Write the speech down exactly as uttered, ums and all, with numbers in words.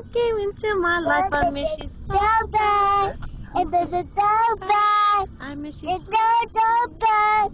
came into my life. I miss you so bad. It is so bad. I miss you It's so so, so bad.